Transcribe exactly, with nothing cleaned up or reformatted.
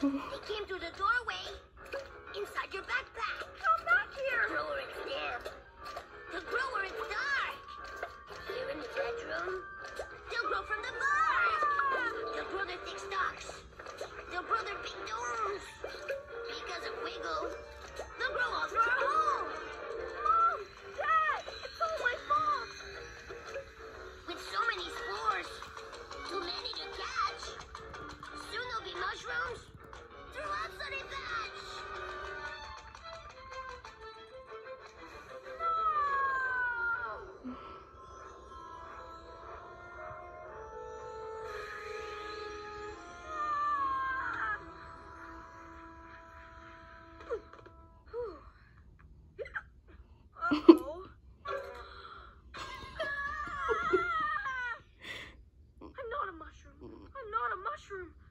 They came through the doorway inside your backpack. Come back here. Grow where it's damp. To grow where it's dark. Here in the bedroom, they'll grow from the bars. They'll grow their thick stalks. They'll grow their big domes. Because of Wiggle, they'll grow all through our home. Mom, Dad, it's all my fault. With so many spores, too many to catch. Soon there'll be mushrooms throughout Sunny Patch. Uh-oh. I'm not a mushroom. I'm not a mushroom.